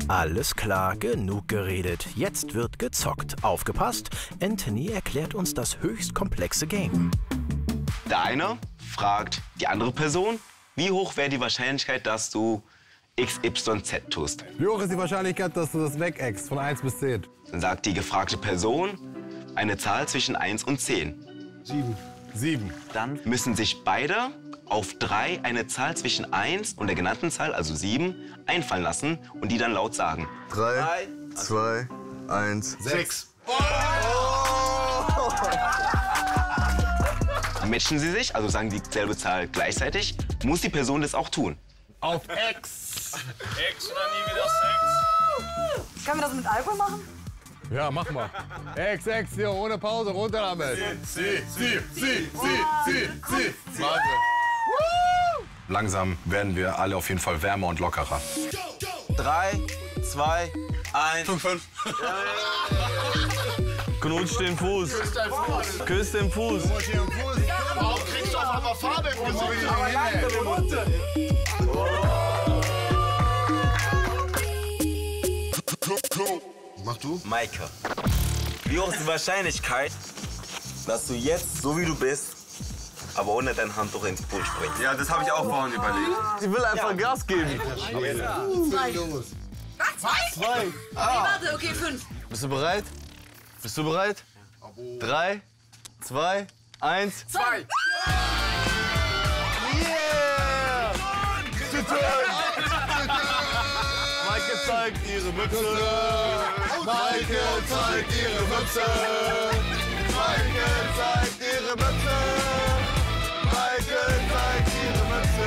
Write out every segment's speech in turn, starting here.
Alles klar, genug geredet. Jetzt wird gezockt. Aufgepasst, Anthony erklärt uns das höchst komplexe Game. Der eine fragt die andere Person, wie hoch wäre die Wahrscheinlichkeit, dass du XYZ tust? Wie hoch ist die Wahrscheinlichkeit, dass du das wegeckst von 1 bis 10? Dann sagt die gefragte Person eine Zahl zwischen 1 und 10. 7. 7. Dann müssen sich beide auf 3 eine Zahl zwischen 1 und der genannten Zahl, also 7, einfallen lassen und die dann laut sagen. 3, 2, 1, 6. Matchen sie sich, also sagen dieselbe Zahl gleichzeitig, muss die Person das auch tun. Auf X. Ex oder nie wieder Sex. Können wir das mit Alkohol machen? Ja, mach mal. X, hier, ohne Pause, runter damit. Sie. Warte. Langsam werden wir alle auf jeden Fall wärmer und lockerer. 3, 2, 1. 5. Knutsch den Fuß. Küss den Fuß. Warum kriegst du auf einmal Farbe im Gesicht? Mach du. Maike, wie hoch ist die Wahrscheinlichkeit, dass du jetzt, so wie du bist, aber ohne dein Handtuch ins Pool springst? Ja, das habe ich auch vorhin überlegt. Sie will einfach Gas geben. 2? Nee, warte, okay, 5. Bist du bereit? Bist du bereit? 3, 2, 1. 2. Yeah! Maike zeigt ihre Mütze. Maike zeigt ihre Mütze. Maike zeigt ihre Mütze. Maike zeigt ihre Mütze.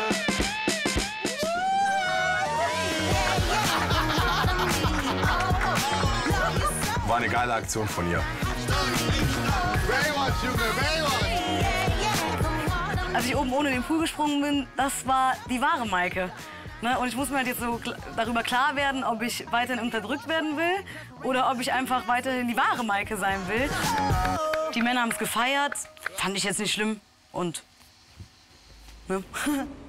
War eine geile Aktion von ihr. Baywatch, Junge, Baywatch. Als ich oben ohne den Pool gesprungen bin, das war die wahre Maike. Ne? Und ich muss mir halt jetzt so darüber klar werden, ob ich weiterhin unterdrückt werden will oder ob ich einfach weiterhin die wahre Maike sein will. Die Männer haben es gefeiert, fand ich jetzt nicht schlimm und... Ne?